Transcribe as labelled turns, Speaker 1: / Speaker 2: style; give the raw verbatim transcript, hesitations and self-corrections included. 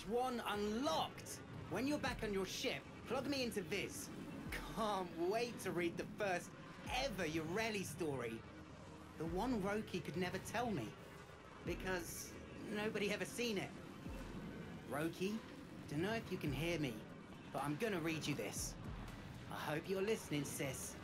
Speaker 1: Swan unlocked! When you're back on your ship, plug me into Viz. Can't wait to read the first ever Yoreli story. The one Roki could never tell me. Because nobody ever seen it. Roki, don't know if you can hear me, but I'm gonna read you this. I hope you're listening, sis.